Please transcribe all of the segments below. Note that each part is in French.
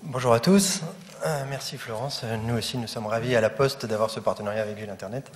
Bonjour à tous. Merci Florence. Nous aussi, nous sommes ravis à La Poste d'avoir ce partenariat avec Ville Internet.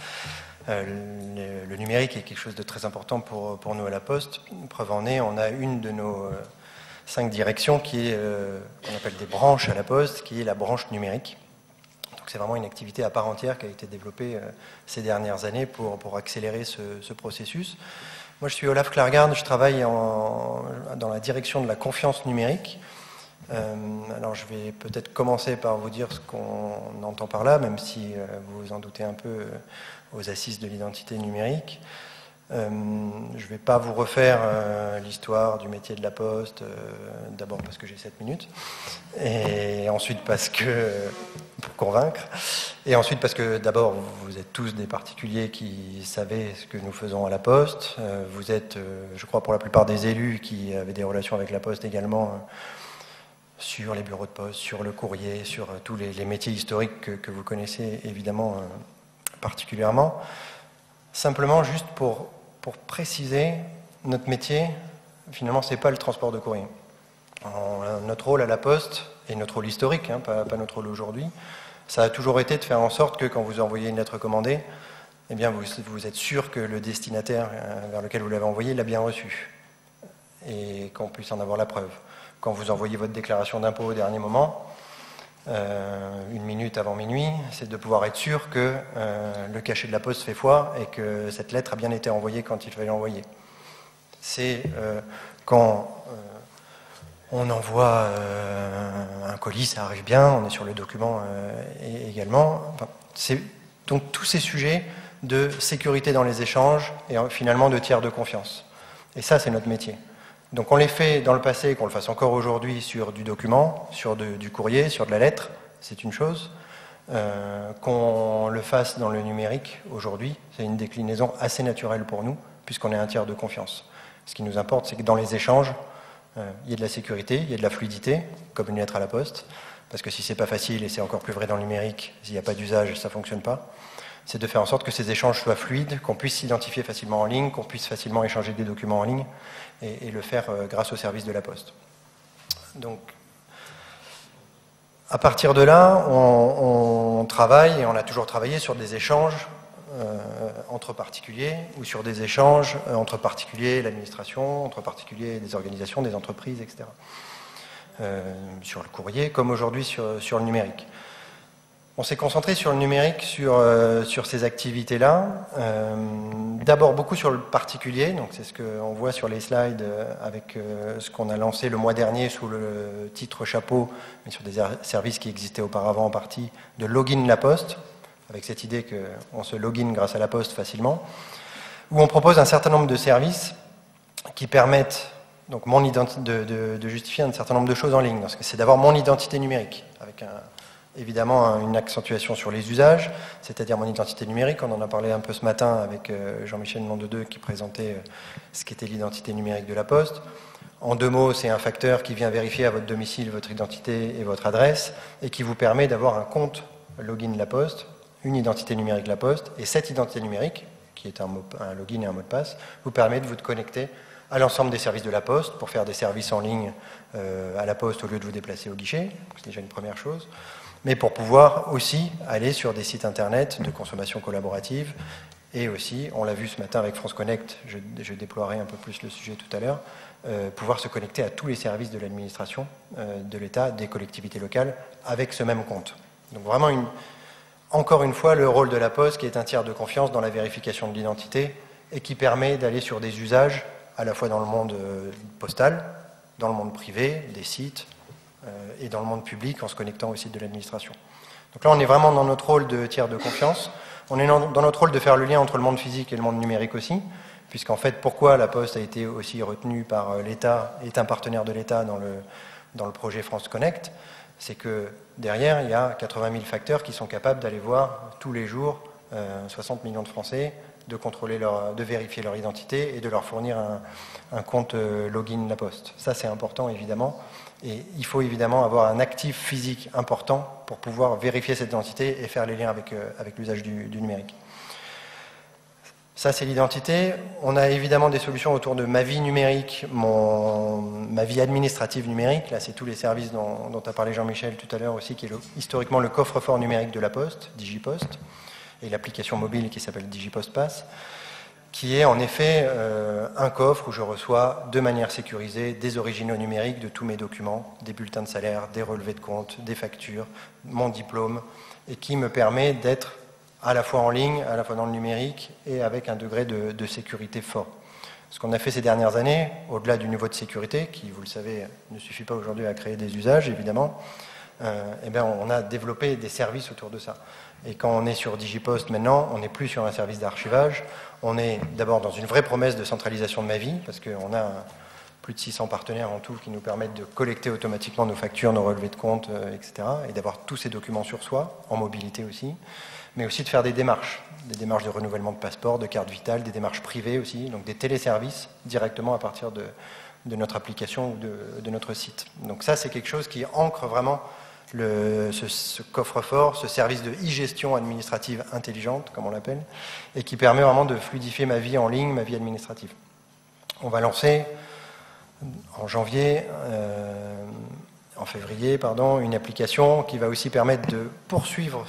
Le numérique est quelque chose de très important pour nous à La Poste. Preuve en est, on a une de nos 5 directions qui est, qu'on appelle des branches à La Poste, qui est la branche numérique. Donc c'est vraiment une activité à part entière qui a été développée ces dernières années pour accélérer ce processus. Moi, je suis Olaf Klargaard, je travaille dans la direction de la confiance numérique. Alors je vais peut-être commencer par vous dire ce qu'on entend par là, même si vous vous en doutez un peu aux assises de l'identité numérique. Je ne vais pas vous refaire l'histoire du métier de la Poste, d'abord parce que j'ai 7 minutes, et ensuite parce que, pour convaincre, et ensuite parce que d'abord vous êtes tous des particuliers qui savez ce que nous faisons à la Poste, vous êtes, je crois pour la plupart des élus qui avaient des relations avec la Poste également, sur les bureaux de poste, sur le courrier, sur tous les métiers historiques que vous connaissez évidemment particulièrement. Simplement, juste pour préciser, notre métier, finalement, c'est pas le transport de courrier. Notre rôle à la Poste, et notre rôle historique, hein, pas notre rôle aujourd'hui, ça a toujours été de faire en sorte que quand vous envoyez une lettre commandée, eh bien vous êtes sûr que le destinataire vers lequel vous l'avez envoyé l'a bien reçu, et qu'on puisse en avoir la preuve. Quand vous envoyez votre déclaration d'impôt au dernier moment, 1 minute avant minuit, c'est de pouvoir être sûr que le cachet de la Poste fait foi et que cette lettre a bien été envoyée quand il fallait l'envoyer. C'est quand on envoie un colis, ça arrive bien, on est sur le document également. Enfin, c'est donc tous ces sujets de sécurité dans les échanges et finalement de tiers de confiance. Et ça, c'est notre métier. Donc on les fait dans le passé, qu'on le fasse encore aujourd'hui sur du document, sur du courrier, sur de la lettre, c'est une chose. Qu'on le fasse dans le numérique aujourd'hui, c'est une déclinaison assez naturelle pour nous, puisqu'on est un tiers de confiance. Ce qui nous importe, c'est que dans les échanges, il y ait de la sécurité, il y ait de la fluidité, comme une lettre à la Poste, parce que si c'est pas facile, et c'est encore plus vrai dans le numérique, s'il n'y a pas d'usage, ça ne fonctionne pas. C'est de faire en sorte que ces échanges soient fluides, qu'on puisse s'identifier facilement en ligne, qu'on puisse facilement échanger des documents en ligne, et le faire grâce au service de la Poste. Donc, à partir de là, on travaille, et on a toujours travaillé sur des échanges entre particuliers, ou sur des échanges entre particuliers et l'administration, entre particuliers et des organisations, des entreprises, etc. Sur le courrier, comme aujourd'hui sur le numérique. On s'est concentré sur le numérique, sur ces activités-là. D'abord beaucoup sur le particulier, donc c'est ce qu'on voit sur les slides avec ce qu'on a lancé le mois dernier sous le titre chapeau, mais sur des services qui existaient auparavant en partie, de login La Poste, avec cette idée qu'on se login grâce à La Poste facilement, où on propose un certain nombre de services qui permettent donc de justifier un certain nombre de choses en ligne. C'est d'abord mon identité numérique, avec évidemment une accentuation sur les usages, c'est-à-dire mon identité numérique. On en a parlé un peu ce matin avec Jean-Michel Mondedeux qui présentait ce qu'était l'identité numérique de la Poste. En 2 mots, c'est un facteur qui vient vérifier à votre domicile votre identité et votre adresse et qui vous permet d'avoir un compte login La Poste, une identité numérique La Poste, et cette identité numérique, qui est un login et un mot de passe, vous permet de vous connecter à l'ensemble des services de La Poste pour faire des services en ligne à La Poste au lieu de vous déplacer au guichet, c'est déjà une première chose, mais pour pouvoir aussi aller sur des sites internet de consommation collaborative, et aussi, on l'a vu ce matin avec France Connect, je déploierai un peu plus le sujet tout à l'heure, pouvoir se connecter à tous les services de l'administration, de l'État, des collectivités locales, avec ce même compte. Donc vraiment, encore une fois, le rôle de La Poste qui est un tiers de confiance dans la vérification de l'identité et qui permet d'aller sur des usages à la fois dans le monde postal, dans le monde privé, des sites, et dans le monde public en se connectant au site de l'administration. Donc là, on est vraiment dans notre rôle de tiers de confiance. On est dans notre rôle de faire le lien entre le monde physique et le monde numérique aussi, puisqu'en fait, pourquoi La Poste a été aussi retenue par l'État, est un partenaire de l'État dans le projet France Connect, c'est que derrière, il y a 80 000 facteurs qui sont capables d'aller voir tous les jours 60 millions de Français, de vérifier leur identité et de leur fournir un compte login La Poste. Ça, c'est important, évidemment. Et il faut évidemment avoir un actif physique important pour pouvoir vérifier cette identité et faire les liens avec l'usage du numérique. Ça, c'est l'identité. On a évidemment des solutions autour de ma vie numérique, ma vie administrative numérique. Là, c'est tous les services dont a parlé Jean-Michel tout à l'heure aussi, qui est historiquement le coffre-fort numérique de la Poste, Digipost, et l'application mobile qui s'appelle Digipost Pass, qui est en effet un coffre où je reçois de manière sécurisée des originaux numériques de tous mes documents, des bulletins de salaire, des relevés de compte, des factures, mon diplôme, et qui me permet d'être à la fois en ligne, à la fois dans le numérique et avec un degré de sécurité fort. Ce qu'on a fait ces dernières années, au-delà du niveau de sécurité, qui, vous le savez, ne suffit pas aujourd'hui à créer des usages, évidemment, eh bien, on a développé des services autour de ça. Et quand on est sur Digipost maintenant, on n'est plus sur un service d'archivage, on est d'abord dans une vraie promesse de centralisation de ma vie, parce qu'on a plus de 600 partenaires en tout qui nous permettent de collecter automatiquement nos factures, nos relevés de compte, etc. et d'avoir tous ces documents sur soi, en mobilité aussi, mais aussi de faire des démarches de renouvellement de passeport, de carte vitale, des démarches privées aussi, donc des téléservices directement à partir de notre application ou de notre site. Donc ça, c'est quelque chose qui ancre vraiment ce coffre-fort, ce service de e-gestion administrative intelligente, comme on l'appelle, et qui permet vraiment de fluidifier ma vie en ligne, ma vie administrative. On va lancer en février, une application qui va aussi permettre de poursuivre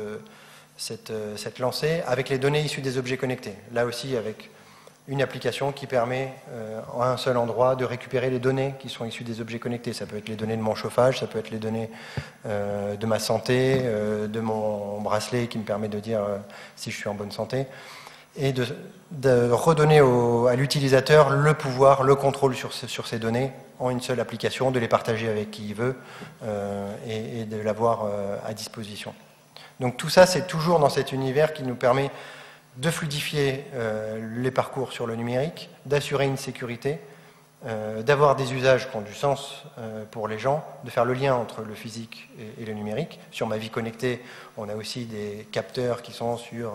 cette lancée avec les données issues des objets connectés. Là aussi, avec une application qui permet en un seul endroit de récupérer les données qui sont issues des objets connectés. Ça peut être les données de mon chauffage, ça peut être les données de ma santé, de mon bracelet qui me permet de dire si je suis en bonne santé, et de redonner à l'utilisateur le pouvoir, le contrôle sur ces données en une seule application, de les partager avec qui il veut et de l'avoir à disposition. Donc tout ça, c'est toujours dans cet univers qui nous permet de fluidifier les parcours sur le numérique, d'assurer une sécurité, d'avoir des usages qui ont du sens pour les gens, de faire le lien entre le physique et le numérique. Sur ma vie connectée, on a aussi des capteurs qui sont sur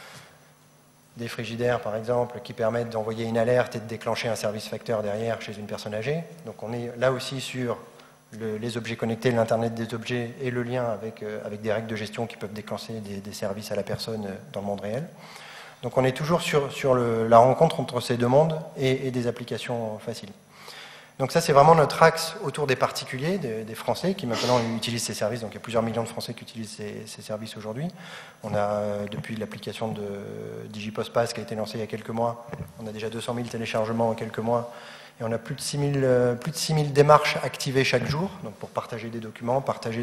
des frigidaires, par exemple, qui permettent d'envoyer une alerte et de déclencher un service facteur derrière chez une personne âgée. Donc on est là aussi sur les objets connectés, l'Internet des objets et le lien avec des règles de gestion qui peuvent déclencher des services à la personne dans le monde réel. Donc on est toujours sur la rencontre entre ces deux mondes et des applications faciles. Donc ça, c'est vraiment notre axe autour des particuliers, des Français qui maintenant utilisent ces services. Donc il y a plusieurs millions de Français qui utilisent ces services aujourd'hui. On a, depuis l'application de Digipost Pass qui a été lancée il y a quelques mois, on a déjà 200 000 téléchargements en quelques mois. Et on a plus de 6 000 démarches activées chaque jour, donc pour partager des documents, partager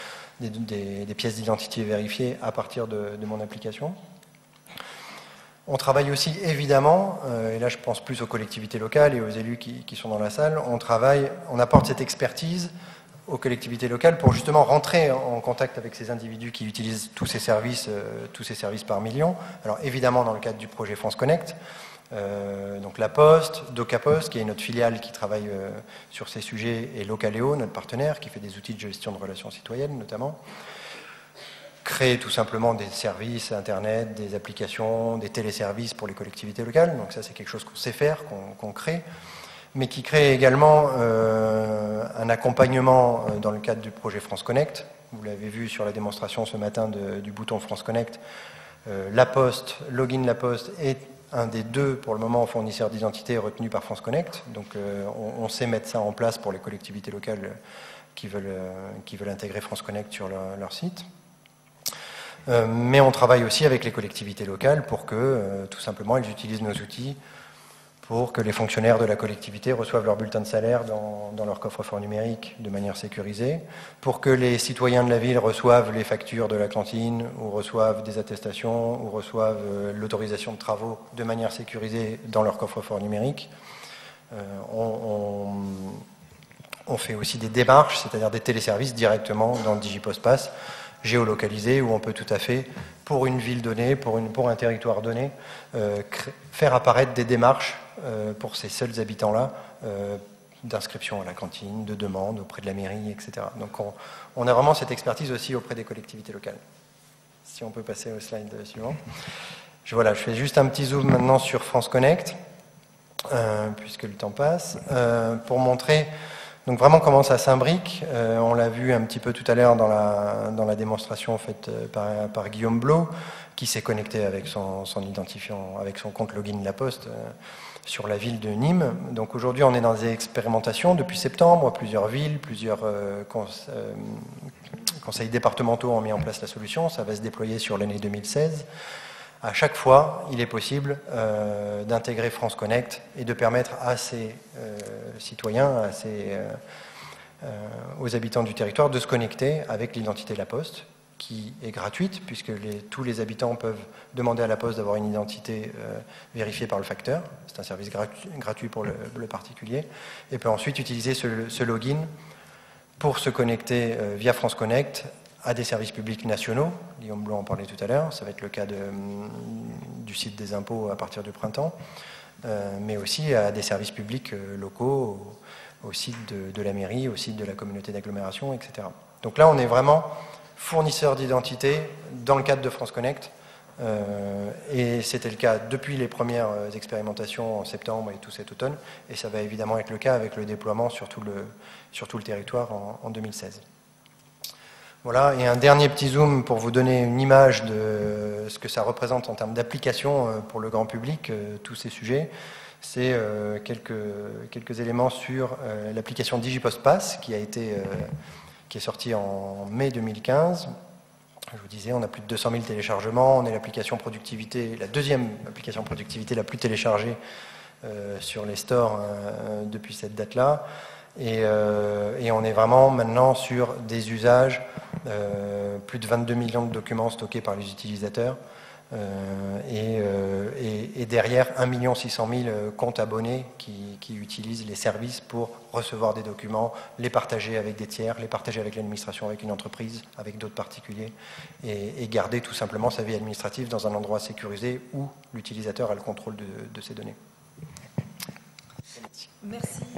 des pièces d'identité vérifiées à partir de mon application. On travaille aussi évidemment, et là je pense plus aux collectivités locales et aux élus qui sont dans la salle, on apporte cette expertise aux collectivités locales pour justement rentrer en contact avec ces individus qui utilisent tous ces services par millions. Alors évidemment dans le cadre du projet France Connect, donc la Poste, DocaPost, qui est notre filiale qui travaille sur ces sujets, et Localeo, notre partenaire, qui fait des outils de gestion de relations citoyennes notamment. Créer tout simplement des services Internet, des applications, des téléservices pour les collectivités locales. Donc ça, c'est quelque chose qu'on sait faire, qu'on crée, mais qui crée également un accompagnement dans le cadre du projet France Connect. Vous l'avez vu sur la démonstration ce matin du bouton France Connect. La Poste, Login La Poste, est un des deux, pour le moment, fournisseurs d'identité retenus par France Connect. Donc on sait mettre ça en place pour les collectivités locales qui veulent intégrer France Connect sur leur site. Mais on travaille aussi avec les collectivités locales pour que, tout simplement, elles utilisent nos outils pour que les fonctionnaires de la collectivité reçoivent leur bulletin de salaire dans leur coffre-fort numérique de manière sécurisée, pour que les citoyens de la ville reçoivent les factures de la cantine, ou reçoivent des attestations, ou reçoivent l'autorisation de travaux de manière sécurisée dans leur coffre-fort numérique. On fait aussi des démarches, c'est-à-dire des téléservices directement dans le Digipost Pass, géolocalisé, où on peut tout à fait, pour une ville donnée, pour un territoire donné, faire apparaître des démarches pour ces seuls habitants-là, d'inscription à la cantine, de demande auprès de la mairie, etc. Donc on a vraiment cette expertise aussi auprès des collectivités locales. Si on peut passer au slide suivant. Voilà, je fais juste un petit zoom maintenant sur France Connect, puisque le temps passe, pour montrer donc vraiment comment ça s'imbrique. On l'a vu un petit peu tout à l'heure dans la démonstration faite par Guillaume Blot, qui s'est connecté avec son identifiant, avec son compte login La Poste sur la ville de Nîmes. Donc aujourd'hui, on est dans des expérimentations depuis septembre. Plusieurs villes, plusieurs conseils départementaux ont mis en place la solution. Ça va se déployer sur l'année 2016. À chaque fois, il est possible d'intégrer France Connect et de permettre à ces citoyens, aux habitants du territoire, de se connecter avec l'identité La Poste, qui est gratuite, puisque tous les habitants peuvent demander à La Poste d'avoir une identité vérifiée par le facteur. C'est un service gratuit pour le particulier. Et peut ensuite utiliser ce login pour se connecter via France Connect à des services publics nationaux. Guillaume Blanc en parlait tout à l'heure. Ça va être le cas du site des impôts à partir du printemps, mais aussi à des services publics locaux, au site de la mairie, au site de la communauté d'agglomération, etc. Donc là, on est vraiment fournisseur d'identité dans le cadre de France Connect. Et c'était le cas depuis les premières expérimentations en septembre et tout cet automne. Et ça va évidemment être le cas avec le déploiement sur tout le territoire en 2016. Voilà, et un dernier petit zoom pour vous donner une image de ce que ça représente en termes d'application pour le grand public, tous ces sujets. C'est quelques éléments sur l'application Digipost Pass qui est sortie en mai 2015. Je vous disais, on a plus de 200 000 téléchargements. On est l'application productivité, la deuxième application productivité la plus téléchargée sur les stores depuis cette date-là. Et on est vraiment maintenant sur des usages, plus de 22 millions de documents stockés par les utilisateurs. Et derrière 1 600 000 comptes abonnés qui utilisent les services pour recevoir des documents, les partager avec des tiers, les partager avec l'administration, avec une entreprise, avec d'autres particuliers, et garder tout simplement sa vie administrative dans un endroit sécurisé où l'utilisateur a le contrôle de ces données. Merci.